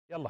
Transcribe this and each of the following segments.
يلا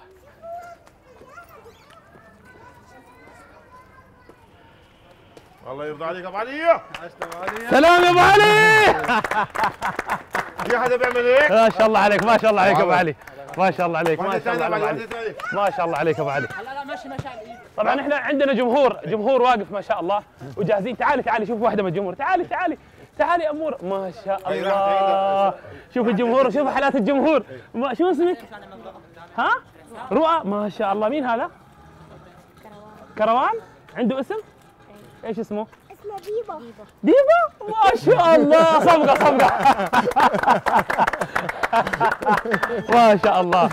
الله يرضى عليك يا ابو علي. سلام يا ابو علي. في حدا بيعمل هيك؟ ما شاء الله عليك، ما شاء الله عليك يا ابو علي، ما شاء الله عليك، ما شاء الله عليك. عليك، ما شاء الله عليك يا ابو علي. لا ماشي ماشي على الايد. طبعا احنا عندنا جمهور واقف ما شاء الله وجاهزين. تعالي شوف واحده من الجمهور، تعالي يا امور، ما شاء الله. شوف الجمهور، شوف حالات الجمهور. شو اسمك؟ ها؟ رؤى، ما شاء الله. مين هذا؟ كروان. عنده اسم؟ ايش اسمه؟ اسمه ديبو. ديبو؟ ما شاء الله. صفقة ما شاء الله.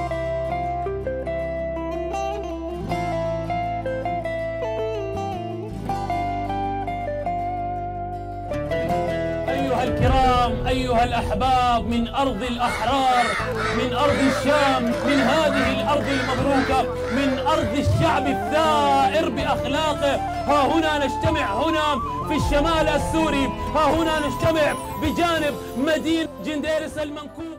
أيها الكرام، أيها الأحباب، من أرض الأحرار، من أرض الشام، من هذه الأرض المبروكة، من أرض الشعب الثائر بأخلاقه، ها هنا نجتمع هنا في الشمال السوري، ها هنا نجتمع بجانب مدينة جنديرس المنكوبة.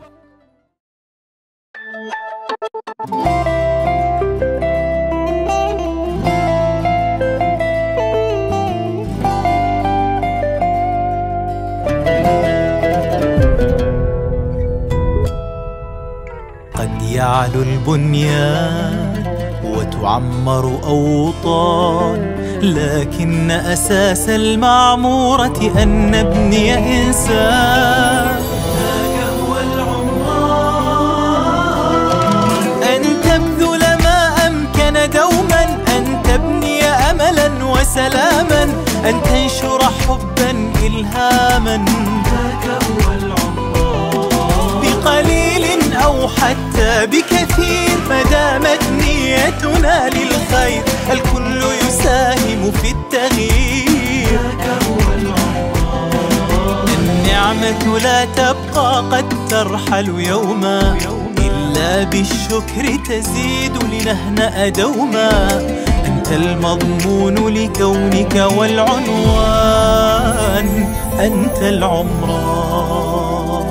قد يعلو البنيان وتعمر أوطان، لكن أساس المعمورة أن نبني إنسان. ذاك هو العمران، أن تبذل ما أمكن دوما، أن تبني أملا وسلاما، أن تنشر حبا إلهاما. ذاك هو العمران، بقليل أو حتى بكثير، ما دامت نيتنا للخير الكل يساهم في التغيير. ذاك هو العمران، النعمة لا تبقى قد ترحل يوما، إلا بالشكر تزيد لنهنأ دوما. أنت المضمون لكونك والعنوان، أنت العمران.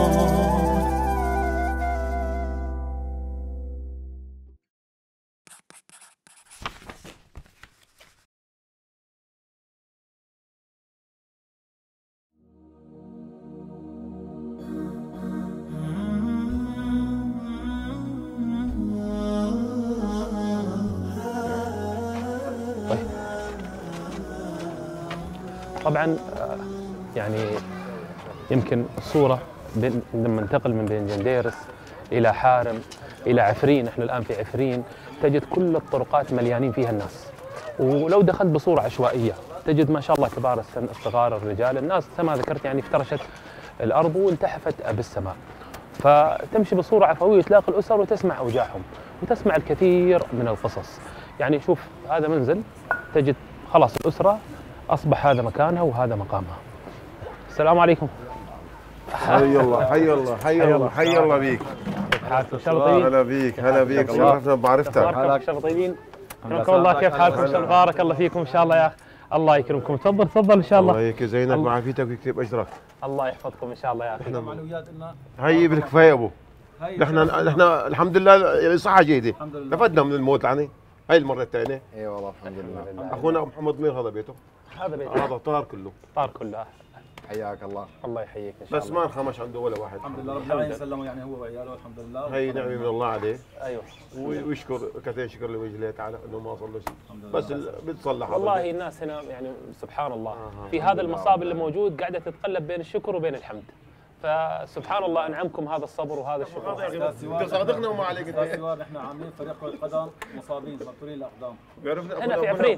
طبعا يعني يمكن الصورة لما ننتقل من بين جنديرس إلى حارم إلى عفرين، احنا الآن في عفرين، تجد كل الطرقات مليانين فيها الناس، ولو دخلت بصورة عشوائية تجد ما شاء الله كبار السن، الصغار، الرجال، الناس كما ذكرت يعني افترشت الأرض والتحفت بالسماء. فتمشي بصورة عفوية تلاقي الأسر وتسمع أوجاعهم وتسمع الكثير من القصص. يعني شوف هذا منزل، تجد خلاص الأسرة أصبح هذا مكانها وهذا مقامها. السلام عليكم. حي الله حي الله حي الله حي الله بيك. كيف حالكم؟ ان شاء الله طيبين؟ هلا بيك شرفنا بمعرفتك. ان شاء الله طيبين؟ حياكم الله. كيف حالكم؟ ان شاء الله بارك الله فيكم ان شاء الله يا اخي. الله يكرمكم. تفضل ان شاء الله. الله يك زينك وعافيتك ويكتب اجرك. الله يحفظكم ان شاء الله يا اخي. هي بدك كفايه ابو. نحن الحمد لله يعني صحه جيده. نفدنا من الموت يعني. هاي المره الثانيه. اي والله الحمد لله. اخونا ابو محمد مين هذا بيته؟ هذا بيته. هذا طار كله. طار كله. حياك الله. الله يحييك ان شاء الله. بس ما انخمش عنده ولا واحد. الحمد لله رب العالمين سلمه يعني هو وعياله الحمد لله. هي نعمه من الله عليه. ايوه. ويشكر كثير شكر لوجه الله تعالى انه ما صار له شيء. بس بتصلح. والله الناس هنا يعني سبحان الله في هذا المصاب اللي موجود قاعده تتقلب بين الشكر وبين الحمد. فسبحان الله انعمكم هذا الصبر وهذا الشكر. انت صادقنا وما عليك انت. احنا عاملين فريق كرة قدم مصابين مبتورين الاقدام. هنا في عفرين.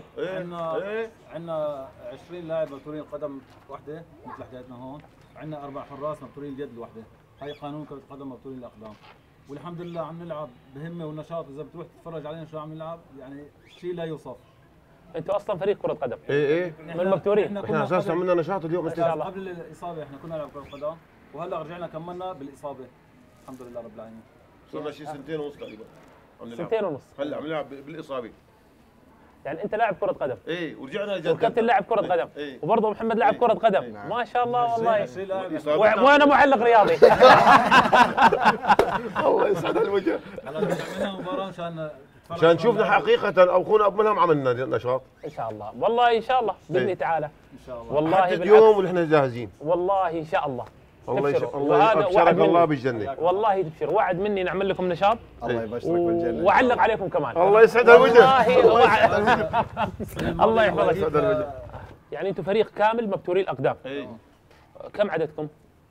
عندنا 20 لاعب مبتورين القدم وحده مثل حكايتنا هون، عندنا 4 حراس مبتورين اليد الوحده، هاي قانون كرة قدم مبتورين الاقدام. والحمد لله عم نلعب بهمه ونشاط، اذا بتروح تتفرج علينا شو عم نلعب يعني شيء لا يوصف. انتوا اصلا فريق كرة قدم. ايه من المبتورين. احنا اساسا عملنا نشاط اليوم ان شاء الله. قبل الاصابه احنا كنا نلعب كرة قدم، وهلا رجعنا كملنا بالاصابه الحمد لله رب العالمين. صرنا شي 2 سنين ونص تقريبا. 2 سنين ونص. هلا عم نلعب بالاصابه. يعني انت لاعب كره قدم ايه ورجعنا والكابتن لاعب كره قدم إيه. وبرضه محمد لاعب كره قدم نعم. ما شاء الله والله والله وانا معلق رياضي الله يسعد الوجه. عملنا مباراه عشان نشوفنا حقيقه او اخونا ابو ملهم عملنا نشاط ان شاء الله والله ان شاء الله باذن الله إيه. تعالى ان شاء الله والله حتى بالعكس اليوم ونحن جاهزين. والله ان شاء الله الله تبشروا. الله وهذا يبشرك وعد الله مني. بالجنه. والله تبشر وعد مني نعمل لكم نشاط الله يبشرك بالجنه. واعلق عليكم كمان الله يسعد الوجه. والله الله يحفظك يسعد الوجه. يعني انتم فريق كامل مبتوري الاقدام إيه. كم عددكم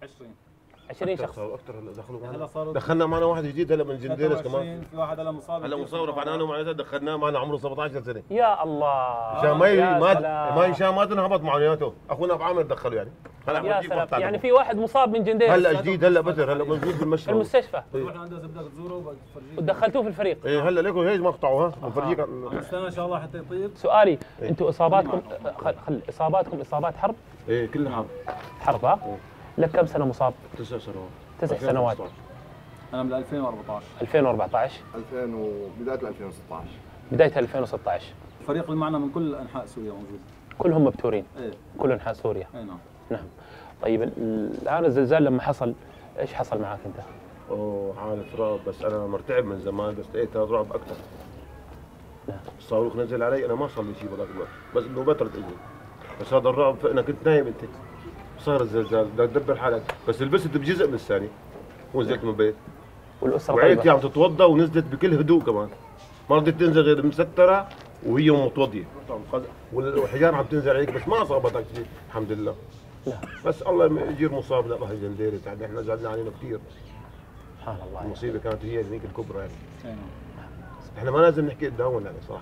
20 شخص اكثر دخلوا هلا معنا. صاروا دخلنا معنا واحد جديد هلا من جنديرس كمان. 23 في واحد هلا مصاب هلا مصاب رفعنا له معناتها دخلناه معنا عمره 17 سنه. يا الله عشان يا سلام. عشان ما تنهبط معنوياته. اخونا ابو عامر دخله يعني. هلا يا بنجيب سلام واحد يعني ثاني. في واحد مصاب من جندير هلا جديد هلا بدر هلا موجود في بالمشفى. المستشفى تروح عند بدك تزوره وتفرجيه ودخلتوه في الفريق ايه هلا لكم هيك مقطعه ها بنفرجيك. نستنى ان شاء الله حتى يطيب. سؤالي انتم اصاباتكم خل اصاباتكم اصابات حرب ايه كلها حرب ها لك كم سنه مصاب 9 سنوات 9 سنوات انا من 2014 2014 بدايه 2016 بدايه 2016 الفريق اللي معنا من كل انحاء سوريا موجود. كلهم مبتورين ايه كل انحاء سوريا اي نعم. نعم طيب الان الزلزال لما حصل ايش حصل معك انت؟ اوه حالة رعب بس انا مرتعب من زمان بس لقيت هذا رعب اكثر. نعم. الصاروخ نزل علي انا ما صار لي شيء بهذاك الوقت بس انه بترت اجري بس هذا الرعب انا كنت نايم انت صار الزلزال بدك تدبر حالك بس لبست بجزء من الثاني ونزلت من البيت والاسره وعيلتي طيبه عم تتوضا ونزلت بكل هدوء كمان ما رضيت تنزل غير مستره وهي متوضيه والحجاره عم تنزل عليك بس ما اصابتك شيء الحمد لله. لا. بس الله يجير مصابنا الله الجنديري يعني احنا زعلنا علينا كثير. سبحان الله المصيبه كانت هي هذيك الكبرى يعني اي نعم. احنا ما لازم نحكي قدامهم يعني صراحه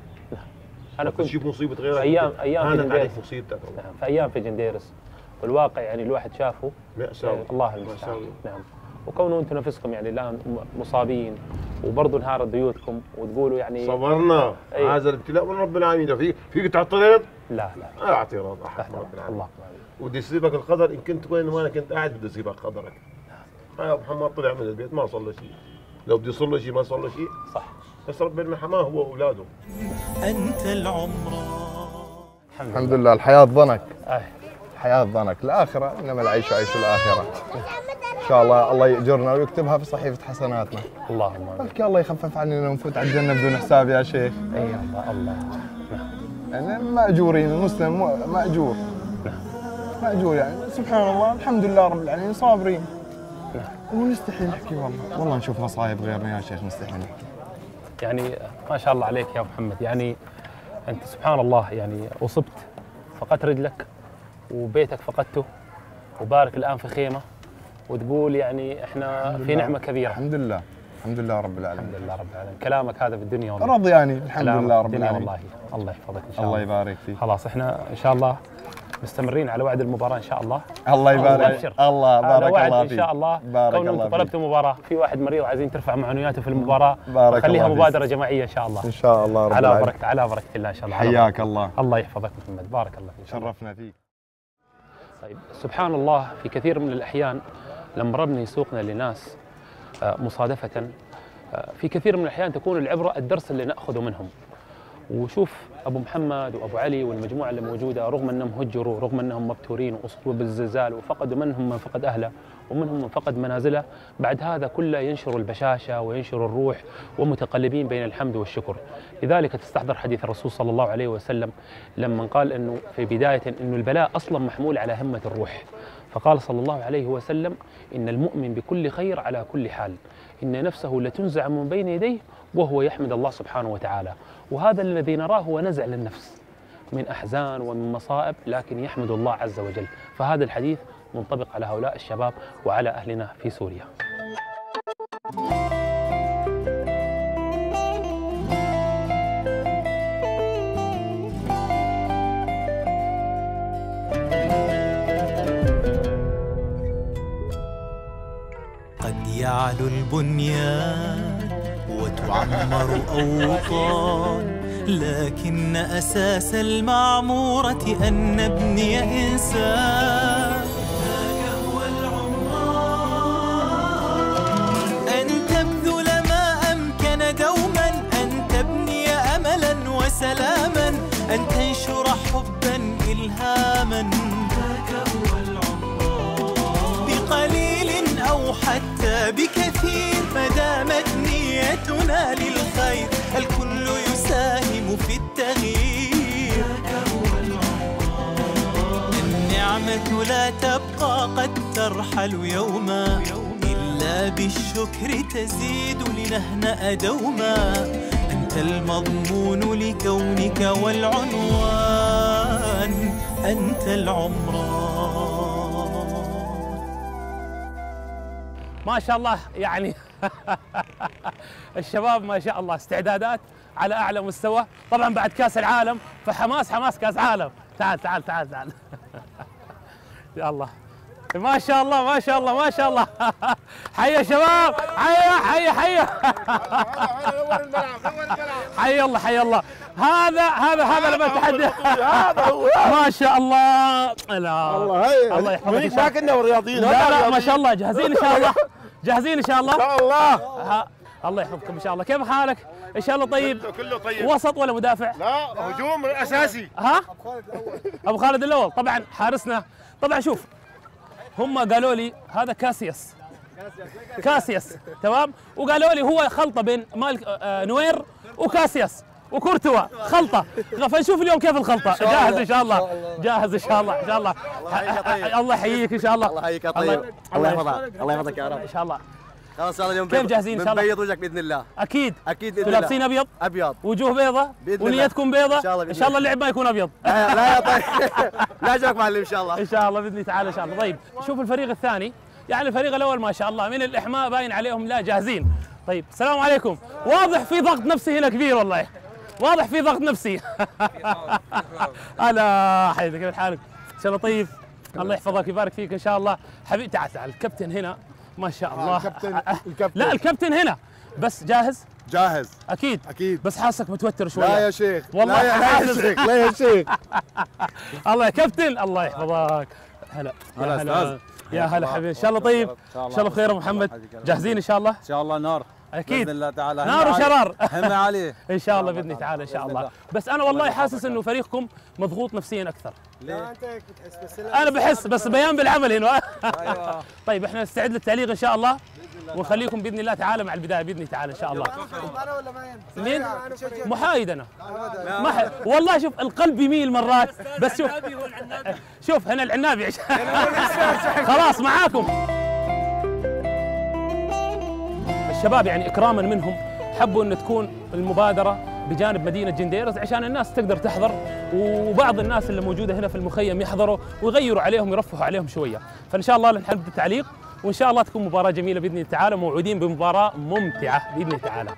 انا كنت تشوف مصيبه غيرك أيام في هانت جنديرس. عليك مصيبتك نعم في ايام في جنديرس والواقع يعني الواحد شافه مأساوي الله المستعان نعم وكونه انتم نفسكم يعني الان مصابين وبرضه انهارت بيوتكم وتقولوا يعني صبرنا أي. هذا الابتلاء من رب العالمين فيك تعترض؟ لا لا اعتراض احد من رب العالمين الله ودي يصيبك القدر ان كنت وين ما انا كنت قاعد بده يصيبك قدرك. ابو محمد طلع من البيت ما صار له شيء لو بده يصير له شيء ما صار له شيء صح بس ربنا حماه هو واولاده. أنت العمران الحمد لله. الحياه ضنك، آه. الحياه ضنك، الاخره انما العيش عيش الاخره. ان شاء الله الله يأجرنا ويكتبها في صحيفه حسناتنا. اللهم امين بلكي الله يخفف عننا ونفوت على الجنه بدون حساب يا شيخ. اي الله الله يعني ماجورين، المسلم ماجور ماجور يعني سبحان الله. الحمد لله رب العالمين صابرين ونستحي نحكي والله نشوف مصايب غيرنا يا شيخ نستحي نحكي. يعني ما شاء الله عليك يا ابو محمد يعني انت سبحان الله يعني اصبت فقدت رجلك وبيتك فقدته وبارك الان في خيمه وتقول يعني احنا في نعمه كبيره. الحمد لله الحمد لله رب العالمين. الحمد لله رب العالمين كلامك هذا في الدنيا والله رضي يعني الحمد كلامك لله في رب الدنيا العالمين. والله الله يحفظك ان شاء الله الله يبارك فيك. خلاص احنا ان شاء الله مستمرين على وعد المباراه ان شاء الله. الله يبارك أبشر. الله هذا بارك وعد الله ان فيك. شاء الله بارك كون الله انتم طلبتوا مباراه في واحد مريض وعايزين ترفع معنوياته في المباراه بارك خليها الله فيك. مبادره جماعيه ان شاء الله ان شاء الله رب على العالمين. بركه على بركه الله ان شاء الله. حياك الله. الله يحفظك محمد بارك الله فيك. شرفنا فيك. طيب سبحان الله في كثير من الأحيان لما ربنا يسوقنا لناس مصادفة في كثير من الأحيان تكون العبرة الدرس اللي نأخذه منهم. وشوف أبو محمد وأبو علي والمجموعة اللي موجودة رغم أنهم هجروا رغم أنهم مبتورين وأصيبوا بالزلزال وفقدوا منهم من فقد أهله ومنهم من فقد منازله بعد هذا كله ينشروا البشاشة وينشروا الروح ومتقلبين بين الحمد والشكر. لذلك تستحضر حديث الرسول صلى الله عليه وسلم لما قال أنه في بداية أنه البلاء أصلا محمول على همة الروح فقال صلى الله عليه وسلم إن المؤمن بكل خير على كل حال إن نفسه لتنزع من بين يديه وهو يحمد الله سبحانه وتعالى. وهذا الذي نراه هو نزع للنفس من أحزان ومن مصائب لكن يحمد الله عز وجل. فهذا الحديث منطبق على هؤلاء الشباب وعلى أهلنا في سوريا. قد يعلو البنيان وتعمر أوطان لكن أساس المعمورة أن نبني إنسان. هذا هو العمران أن تبذل ما أمكن دوما أن تبني أملا وسلاما إلهاما ذاك هو العمران. بقليل أو حتى بكثير ما دامت نيتنا للخير الكل يساهم في التغيير. ذاك هو العمران. النعمة لا تبقى قد ترحل يوما إلا بالشكر تزيد لنهنأ دوما. أنت المضمون لكونك والعنوان أنت العمران. ما شاء الله يعني الشباب ما شاء الله استعدادات على أعلى مستوى. طبعا بعد كأس العالم فحماس كأس عالم. تعال تعال تعال تعال يا الله ما شاء الله ما شاء الله ما شاء الله. حيا شباب حيا حيا الله حيا الله. هذا لما تحدي ما شاء الله. لا الله يحفظك. ما كنا والرياضيين. لا ما شاء الله جاهزين ان شاء الله. جاهزين ان شاء الله. ان شاء الله. الله يحفظكم ان شاء الله. كيف حالك؟ ان شاء الله طيب. كله طيب. وسط ولا مدافع؟ لا هجوم اساسي. ها؟ ابو خالد الاول طبعا حارسنا. طبعا شوف هم قالوا لي هذا كاسياس تمام، وقالوا لي هو خلطه بين نوير وكاسياس وكورتوا خلطه. فنشوف اليوم كيف الخلطه. جاهز ان شاء الله. جاهز ان شاء الله ان شاء الله. الله يحييك ان شاء الله. الله يحييك يا طيب. الله يحفظك الله يحفظك يا رب ان شاء الله. خلاص هذا اليوم كيف جاهزين ان شاء الله؟ بنبيض وجهك باذن الله. اكيد اكيد باذن الله. لابسين ابيض ابيض وجوه بيضة ونيتكم بيضة ان شاء الله. اللعب ما يكون ابيض. لا يا طيب لا جاك معلم ان شاء الله. ان شاء الله باذن الله تعالى ان شاء الله. طيب شوف الفريق الثاني، يعني الفريق الاول ما شاء الله من الاحماء باين عليهم لا جاهزين. طيب السلام عليكم. واضح في ضغط نفسي هنا كبير والله، واضح في ضغط نفسي. هلا حياتك كيف حالك؟ ان شاء الله طيب. الله يحفظك ويبارك فيك ان شاء الله. حبيبي تعال الكابتن هنا ما شاء الله. الكابتن لا الكابتن هنا بس جاهز؟ جاهز اكيد اكيد. بس حاسك متوتر شويه. لا يا شيخ والله لا يا شيخ لا يا شيخ. الله يا كابتن الله يحفظك. هلا هلا استاذ. يا هلا حبيبي ان شاء الله طيب. ان شاء الله بخير. محمد جاهزين ان شاء الله؟ ان شاء الله نار اكيد باذن الله تعالى. نار وشرار همة عليه ان شاء الله باذن الله تعالى ان شاء الله. بس انا والله حاسس انه فريقكم مضغوط نفسيا اكثر. ليه؟ انا بحس بس بيان بالعمل هنا. ايوه طيب احنا نستعد للتعليق ان شاء الله ونخليكم باذن الله تعالى مع البدايه باذن الله تعالى ان شاء الله. مين؟ محايد انا. والله شوف القلب يميل مرات بس شوف هنا العنابي خلاص معاكم. الشباب يعني اكراما منهم حبوا ان تكون المبادره بجانب مدينه جنديرس عشان الناس تقدر تحضر، وبعض الناس اللي موجوده هنا في المخيم يحضروا ويغيروا عليهم يرفهوا عليهم شويه. فان شاء الله نحب التعليق وان شاء الله تكون مباراه جميله باذن الله تعالى. موعودين بمباراه ممتعه باذن الله تعالى.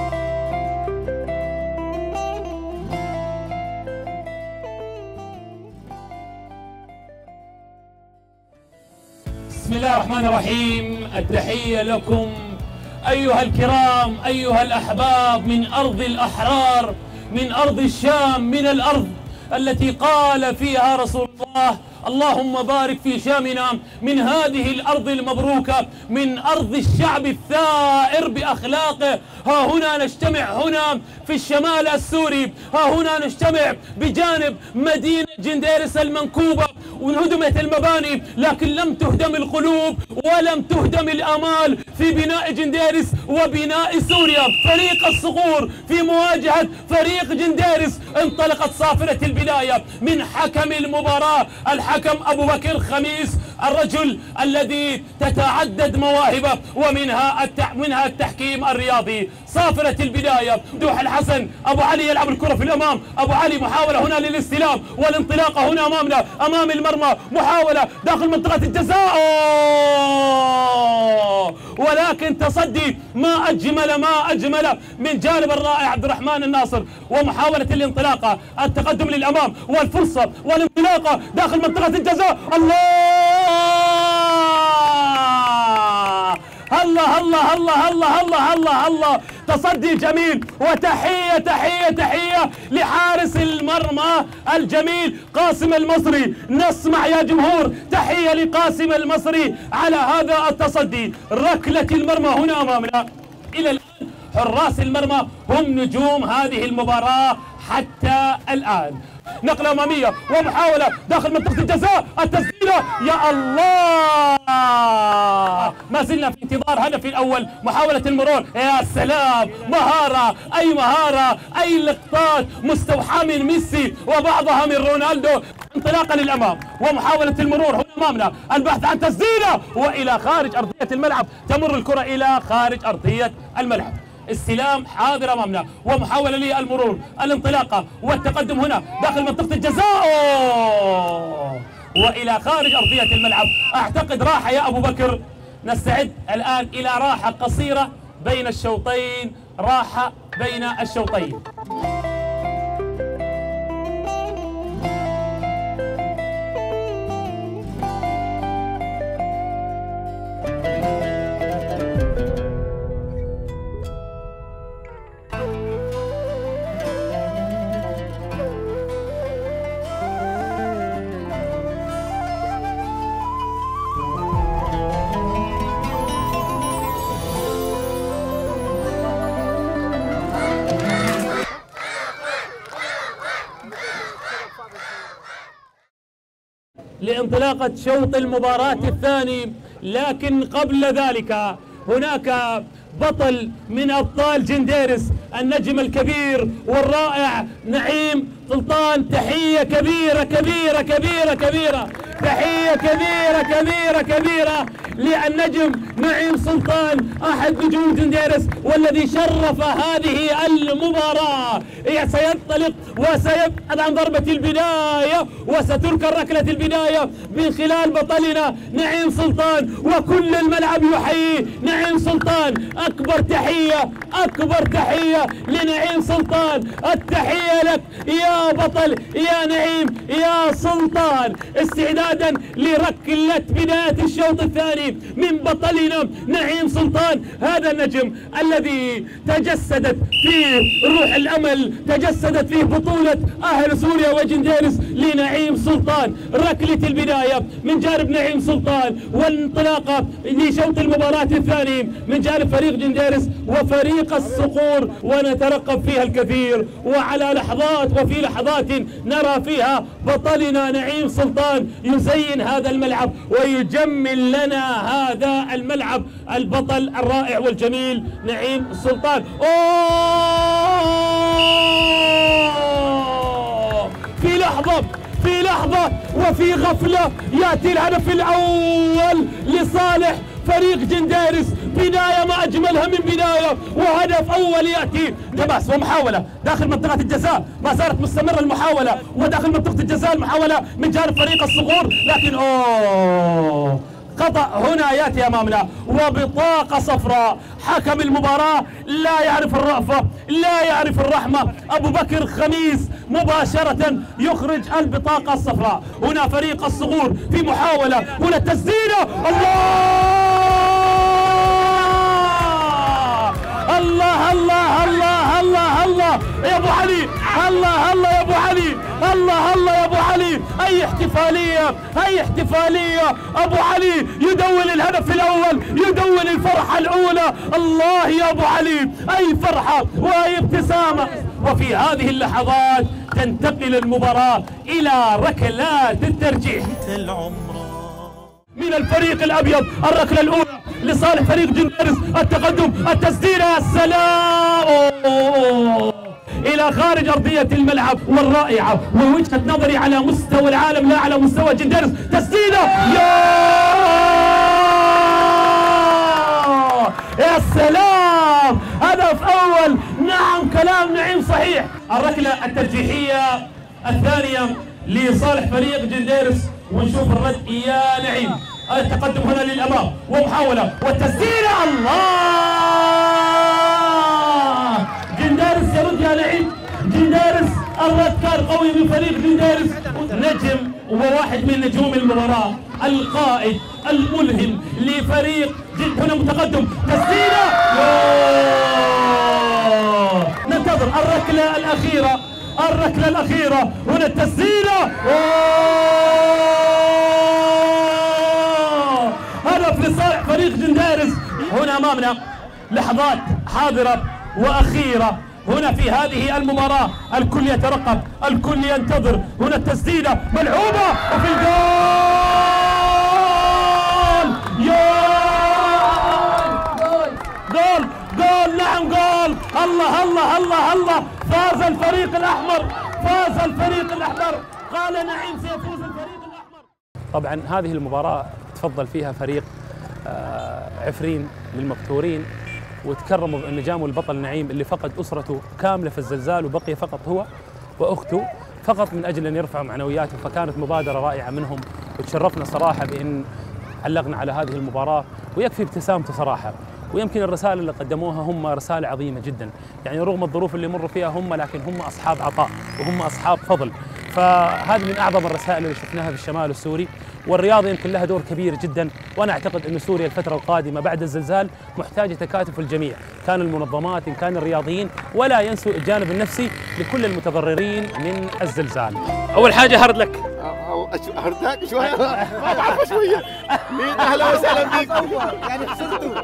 بسم الله الرحمن الرحيم. التحيه لكم أيها الكرام أيها الأحباب من أرض الأحرار، من أرض الشام، من الأرض التي قال فيها رسول الله اللهم بارك في شامنا، من هذه الأرض المبروكة، من أرض الشعب الثائر بأخلاقه. ها هنا نجتمع هنا في الشمال السوري، ها هنا نجتمع بجانب مدينة جنديرس المنكوبة، وانهدمت المباني لكن لم تهدم القلوب ولم تهدم الآمال في بناء جنديرس وبناء سوريا. فريق الصقور في مواجهة فريق جنديرس. انطلقت صافرة البداية من حكم المباراة الحكم أبو بكر خميس، الرجل الذي تتعدد مواهبه ومنها التحكيم الرياضي. صافرة البداية دوح الحسن، أبو علي يلعب الكرة في الأمام، أبو علي محاولة هنا للاستلام والانطلاقة هنا أمامنا أمام المرمى، محاولة داخل منطقة الجزاء ولكن تصدي ما أجمل من جانب الرائع عبد الرحمن الناصر، ومحاولة الانطلاقة التقدم للأمام والفرصة والانطلاقة داخل منطقة الجزاء. الله الله الله الله الله الله الله. تصدي جميل وتحية تحية تحية لحارس المرمى الجميل قاسم المصري. نسمع يا جمهور تحية لقاسم المصري على هذا التصدي. ركلة المرمى هنا أمامنا إلى الآن حراس المرمى هم نجوم هذه المباراة حتى الآن. نقلة أمامية ومحاولة داخل منطقة الجزاء، التسديدة يا الله، ما زلنا في انتظار هدف الأول. محاولة المرور، يا سلام، مهارة، أي مهارة، أي لقطات مستوحاة من ميسي وبعضها من رونالدو. انطلاقا للأمام ومحاولة المرور هنا أمامنا، البحث عن تسديدة وإلى خارج أرضية الملعب، تمر الكرة إلى خارج أرضية الملعب. استلام حاضر امامنا ومحاوله للمرور، الانطلاقه والتقدم هنا داخل منطقه الجزاء والى خارج ارضيه الملعب. اعتقد راحه يا ابو بكر. نستعد الان الى راحه قصيره بين الشوطين، راحه بين الشوطين. لانطلاقة شوط المباراة الثاني، لكن قبل ذلك هناك بطل من أبطال جنديرس، النجم الكبير والرائع نعيم سلطان. تحية كبيرة كبيرة كبيرة كبيرة، تحية كبيرة كبيرة كبيرة للنجم نعيم سلطان، أحد نجوم جنديرس والذي شرف هذه المباراة. سينطلق وسيبحث عن ضربة البداية وستركن ركلة البداية من خلال بطلنا نعيم سلطان، وكل الملعب يحيي نعيم سلطان. أكبر تحية، أكبر تحية لنعيم سلطان، التحية لك يا بطل يا نعيم يا سلطان. استعدادا لركلة بداية الشوط الثاني من بطلنا نعيم سلطان، هذا النجم الذي تجسدت فيه روح الأمل، تجسدت فيه بطولة أهل سوريا وجنديرس لنعيم سلطان. ركلة البداية من جانب نعيم سلطان والانطلاقة لشوط المباراة الثاني من جانب فريق جنديرس وفريق الصقور، ونترقب فيها الكثير. وعلى لحظات وفي لحظات نرى فيها بطلنا نعيم سلطان يزين هذا الملعب ويجمل لنا هذا الملعب، البطل الرائع والجميل نعيم سلطان. في لحظة وفي غفلة يأتي الهدف الأول لصالح فريق جنديرس. بداية ما أجملها من بداية، وهدف أول يأتي دباس ومحاولة داخل منطقة الجزاء، ما زالت مستمرة المحاولة وداخل منطقة الجزاء المحاولة من جانب فريق الصقور، لكن خطأ هنا يأتي أمامنا وبطاقة صفراء. حكم المباراة لا يعرف الرأفة، لا يعرف الرحمة. أبو بكر خميس مباشرة يخرج البطاقة الصفراء. هنا فريق الصقور في محاولة، هنا التسديدة، الله الله الله الله الله يا ابو علي، الله الله يا ابو علي، الله الله يا ابو علي. اي احتفاليه، اي احتفاليه. ابو علي يدون الهدف الاول، يدون الفرحه الاولى. الله يا ابو علي، اي فرحه واي ابتسامه. وفي هذه اللحظات تنتقل المباراه الى ركلات الترجيح من الفريق الابيض. الركله الاولى لصالح فريق جنديرس، التقدم، التسديده، يا سلام الى خارج ارضيه الملعب. والرائعه ووجهه نظري على مستوى العالم لا على مستوى جنديرس، تسديده، يا سلام، هدف اول. نعم كلام نعيم صحيح. الركله الترجيحيه الثانيه لصالح فريق جنديرس، ونشوف الرد يا نعيم. التقدم هنا للامام ومحاوله والتسديده، الله، جنديرس يرد يا نعيم. جنديرس الرد كان قوي من فريق جنديرس. نجم وواحد من نجوم المباراه، القائد الملهم لفريق هنا متقدم، تسديده، ننتظر الركله الاخيره، الركله الاخيره، هنا التسديده، هدف لصالح فريق جنديرس. هنا امامنا لحظات حاضره وأخيرة هنا في هذه المباراة. الكل يترقب، الكل ينتظر. هنا التسديدة ملعوبة وفي الجول. جول جول، نعم جول. الله الله الله الله، فاز الفريق الأحمر، فاز الفريق الأحمر. قال نعيم سيفوز الفريق الأحمر. طبعا هذه المباراة تفضل فيها فريق عفرين للمقتورين، وتكرموا النجام والبطل نعيم اللي فقد أسرته كاملة في الزلزال وبقي فقط هو وأخته فقط من أجل أن يرفعوا معنوياتهم. فكانت مبادرة رائعة منهم، وتشرفنا صراحة بأن علقنا على هذه المباراة. ويكفي ابتسامته صراحة، ويمكن الرسائل اللي قدموها هم رسائل عظيمة جدا. يعني رغم الظروف اللي مروا فيها هم، لكن هم أصحاب عطاء وهم أصحاب فضل. فهذه من أعظم الرسائل اللي شفناها في الشمال السوري. والرياضة يمكن لها دور كبير جدا، وأنا أعتقد أن سوريا الفترة القادمة بعد الزلزال محتاجة تكاتف الجميع، كان المنظمات إن كان الرياضيين، ولا ينسوا الجانب النفسي لكل المتضررين من الزلزال. أول حاجة هارد لك. هردك شوية ما بعرف شوية. أهلا وسهلا بك. يعني خسرتوا.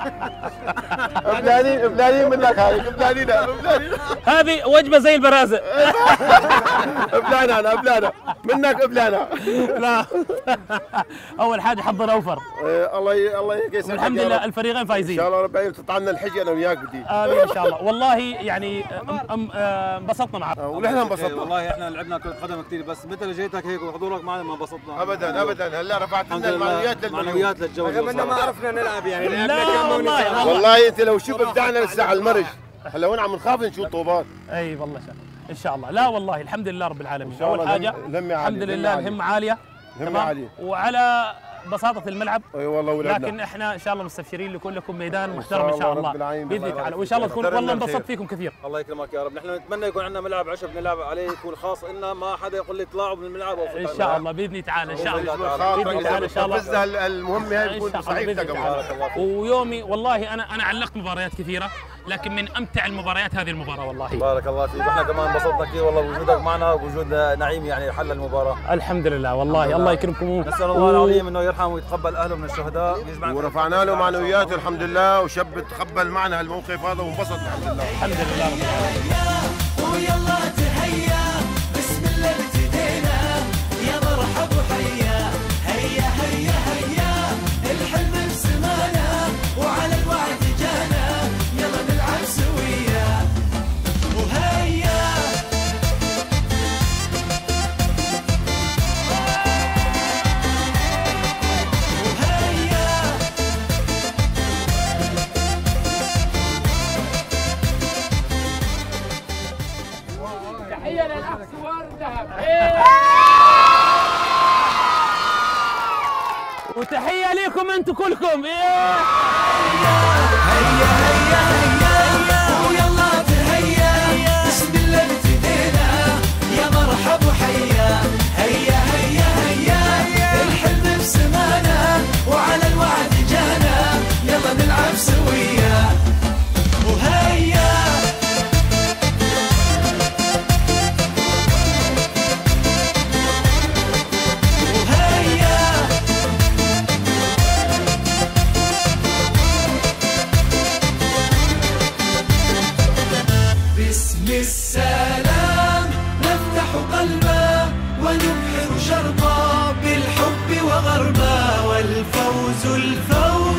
بلادين منك هاي، بلادين. هذه وجبة زي البرازق. بلانا بلانا منك بلانا. لا أول حاجة حضر أوفر. الله يكسر. الحمد لله الفريقين فايزين. إن شاء الله رب العالمين تطلع لنا الحجة أنا وياك بدي. آمين إن شاء الله. والله يعني انبسطنا معك. ونحن انبسطنا. والله احنا لعبنا كرة قدم كثير، بس مثل جيتك هيك وحضورك معنا ما انبسطنا ابدا ابدا. هلا رفعت لنا المعنويات للجو. قبلنا ما عرفنا نلعب يعني. لا والله والله انت لو شو بدعنا لسه على المرج. هلا وين عم نخاف نشوف طوبات. اي والله ان شاء الله. لا والله الحمد لله رب العالمين. اول حاجه الحمد لله الهمه عاليه، تمام، وعلى بساطه الملعب. اي والله ولعبنا. لكن احنا ان شاء الله مستبشرين لكلكم ميدان محترم ان شاء الله باذن الله تعالى، وان شاء الله تكون. والله انبسطت فيكم كثير. الله يكرمك يا رب. نحن نتمنى يكون عندنا ملعب عشب نلعب عليه، يكون خاص لنا، ما حدا يقول لي اطلعوا من الملعب. ان شاء الله باذن الله تعالى. ان شاء الله باذن الله تعالى. ان شاء الله المهمه هاي تكون صحيحتها. ويومي والله انا علقت مباريات كثيره، لكن من امتع المباريات هذه المباراه والله. بارك الله فيك. احنا كمان انبسطنا كثير والله بوجودك معنا ووجود نعيم، يعني حل المباراه. الحمد لله والله. الله يكرمكم. نسال الله العظيم انه يرحمه ويتقبل اهله من الشهداء، ورفعنا له معنوياته الحمد لله، وشب تقبل معنا هالموقف هذا وانبسط الحمد لله. الحمد لله رب العالمين. ويلا تهيا بسم الله ابتدينا، يا مرحب وحيا. هيا هيا هيا الحلم بسمانا وعلى الوعد جانا، يلا نلعب سويا. وهيا تحية للأخ سوار الذهب. وتحية لكم انتم كلكم. هيا هيا هيا ويلا تهيا بسم الله ابتدينا، يا مرحب وحيا. هيا هيا هيا الحلم بسمانا وعلى الوعد جانا، يلا نلعب سويا. وهيا باسم السلام نفتح قلبا ونبحر شربا بالحب وغربا، والفوز الفوز